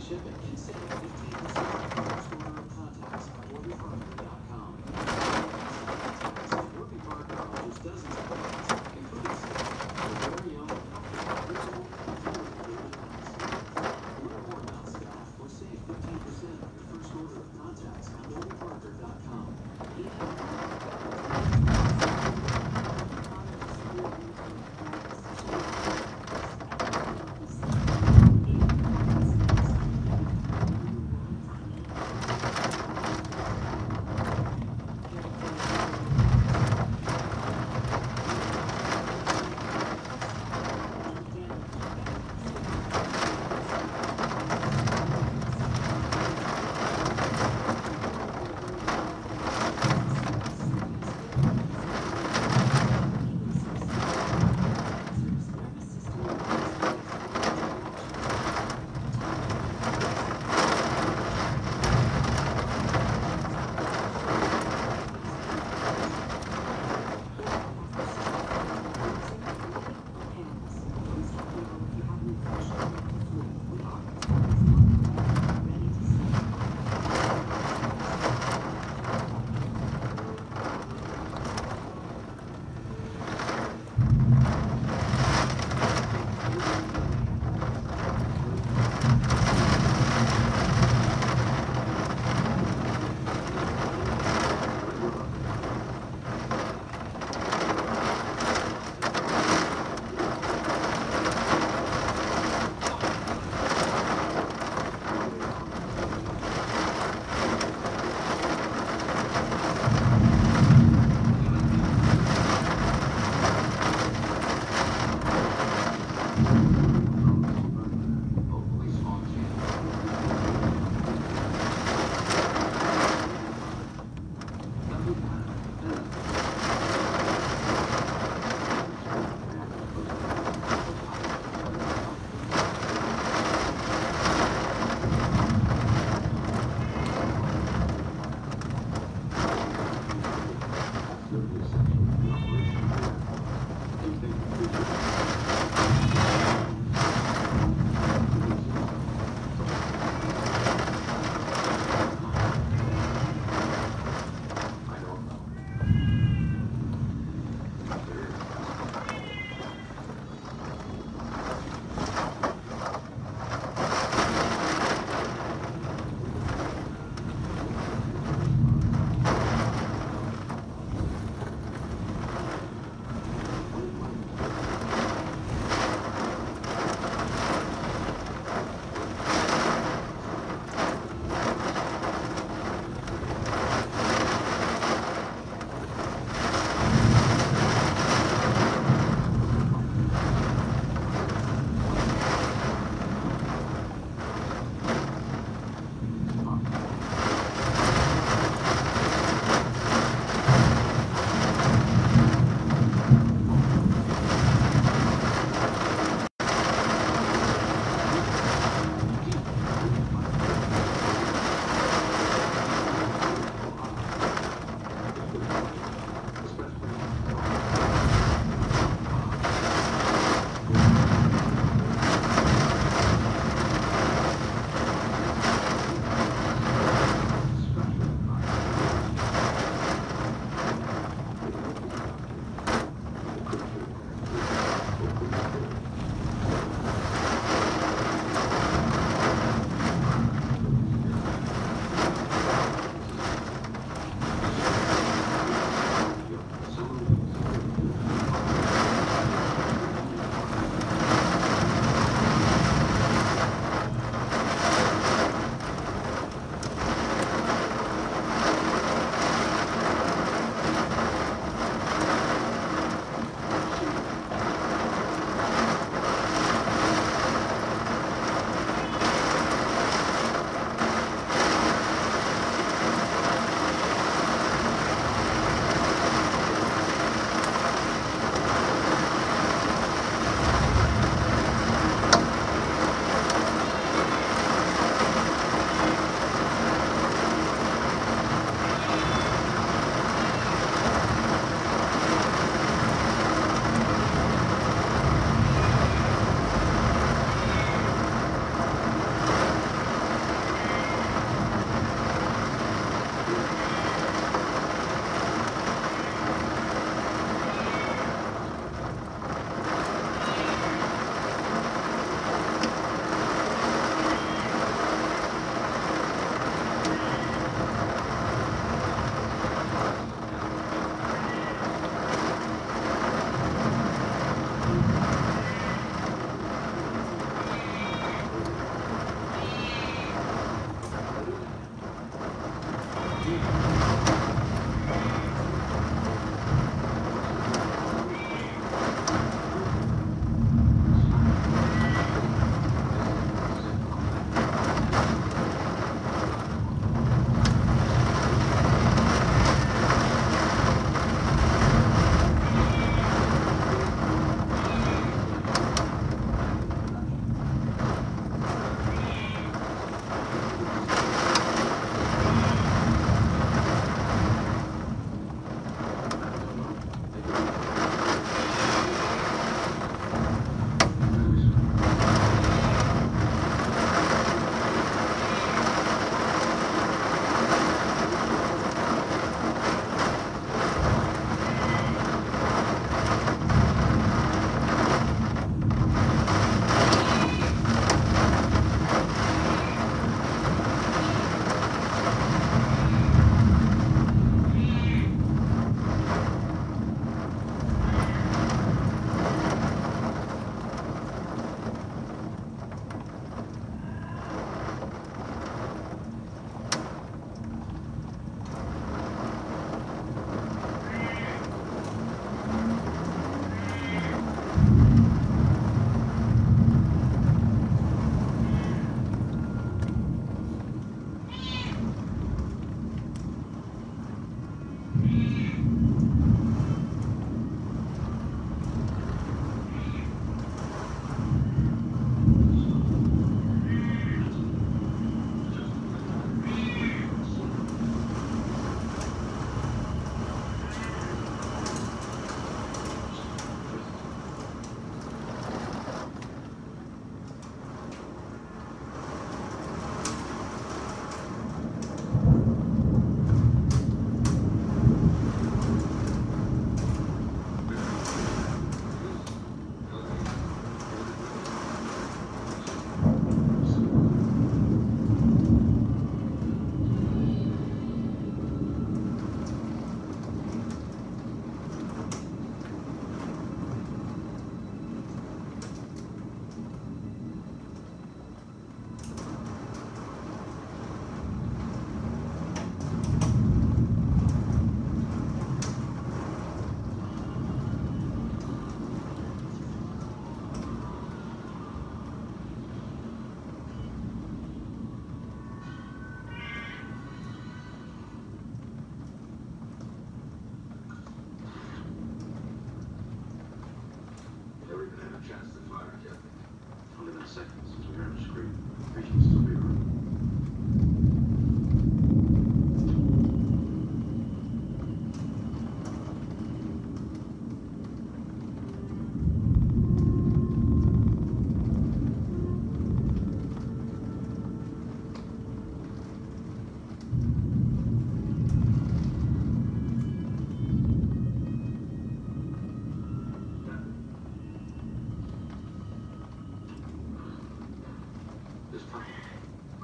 shipping and save 15% on your first order of contacts at warbyparker.com. Warby Parker offers dozens of products, including their very own reusable, affordable masks. Learn more about Scott or save 15% on your first order of contacts at warbyparker.com.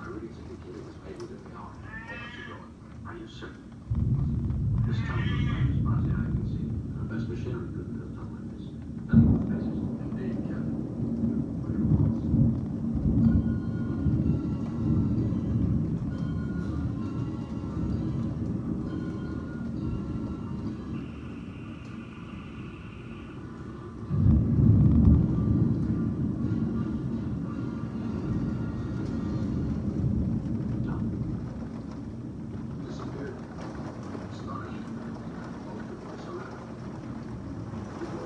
readings indicated was made within the hour. Moments ago. Are you certain? This telephone line as far as the eye can see. The best machinery couldn't have done like this. Nothing but faces. Indeed, Captain. But it was. Disappeared. Astonishing. Most of us are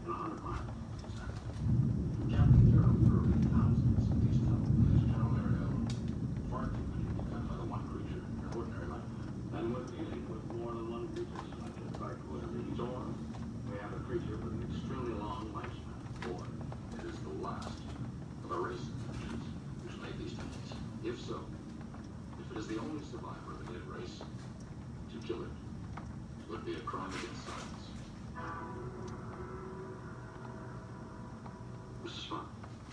in 100 miles. Captain, there are literally thousands of these tunnels in this general area. Far too many to be done by the one creature in your ordinary lifetime. And we're dealing with more than one creature, like a cyclone. So we have a creature with an extremely long lifespan. Or it is the last of a race of creatures which made these tunnels. If so, if it is the only survivor of a dead race, to kill it would be a crime against science. Mr. Spock.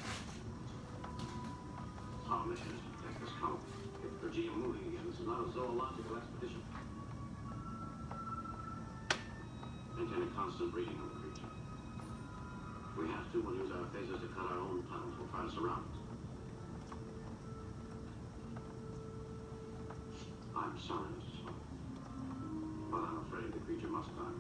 Our mission is to protect this colony. Get Virginia moving again. This is not a zoological expedition. Maintain a constant reading of the creature. If we have to, we'll use our phasers to cut our own tunnels. We'll try to surround it. I'm sorry, Mr. Spock. But I'm afraid the creature must die.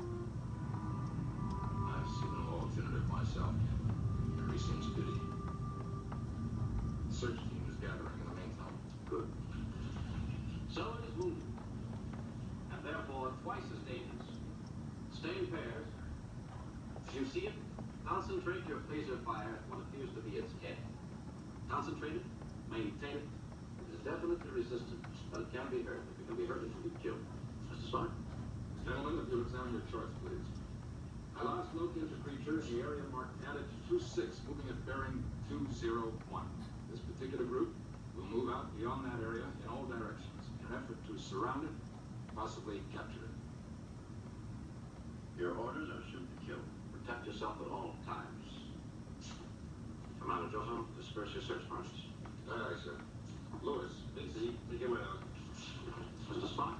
I've seen no alternative myself. Mary seems pity. The search team is gathering in the main tunnel. Good. So it is moving. And therefore twice as dangerous. Stay in pairs. If you see it, concentrate your laser fire at what appears to be its head. Concentrate it, maintain it. It is definitely resistant, but it can be hurt. If it can be hurt, it will be killed. Mr. Spock? Gentlemen, if you'll examine your charts, please. I last located the creature in the area marked Adage 26, moving at bearing 201. This particular group will move out beyond that area in all directions in an effort to surround it, possibly capture it. Your orders are shoot to kill. Protect yourself at all times. Commander Johnson, disperse your search parties. Aye, aye, sir. Lewis, Busy. take him out. Mr. Spock?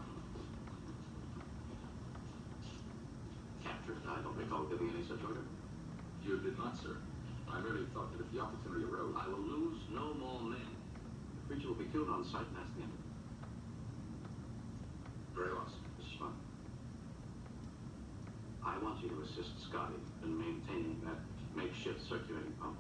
Captured. I don't recall giving any such order. You did not, sir. I merely thought that if the opportunity arose, I will lose no more men. The creature will be killed on sight, and that's the end of it. very well, sir. Mr. Spock? I want you to assist Scotty in maintaining that makeshift circulating pump.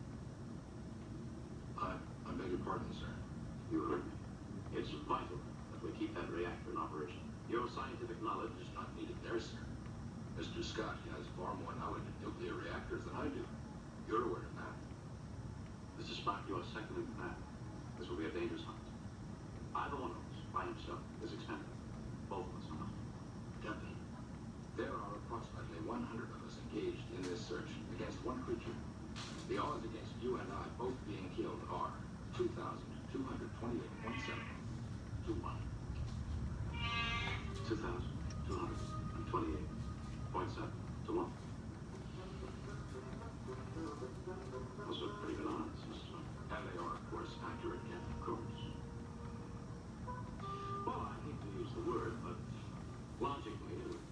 I beg your pardon, sir. You heard me. It's vital that we keep that reactor in operation. Your scientific knowledge is not needed there, sir. Mr. Scott has far more knowledge of nuclear reactors than I do. You're aware of that. Mr. Spock, you are second in command. This will be a dangerous hunt. Either one of us, by himself, is expendable. Both of us are not. Captain, there are approximately 100 of us engaged in this search against one creature. The odds against you and I both being killed are 2,228.7 to 1. 2,228.7 to 1. Those are pretty good odds, Mr. Spock. And they are, of course, accurate, Captain. Of course. Well, I hate to use the word, but logically, it would.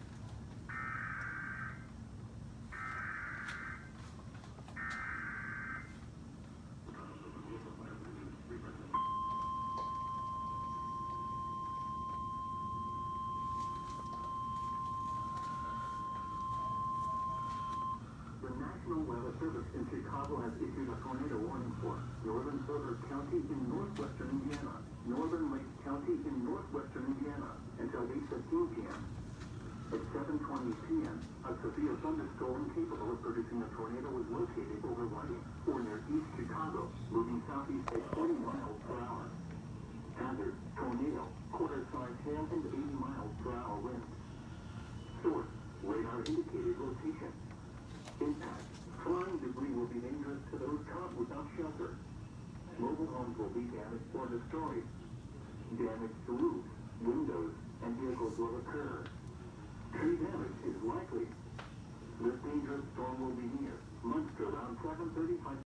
The National Weather Service in Chicago has issued a tornado warning for northern Porter County in northwestern Indiana, northern Lake County in northwestern Indiana until 8:15 p.m. At 7:20 p.m., a severe thunderstorm capable of producing a tornado was located over Whiting or near East Chicago, moving southeast at 40 miles per hour. Hazard, tornado, quarter-size hail and 80 miles per hour winds. Source, radar indicated location. Impact. Flying debris will be dangerous to those caught without shelter. Mobile homes will be damaged or destroyed. Damage to roofs, windows, and vehicles will occur. Tree damage is likely. This dangerous storm will be near Munster around 7:35.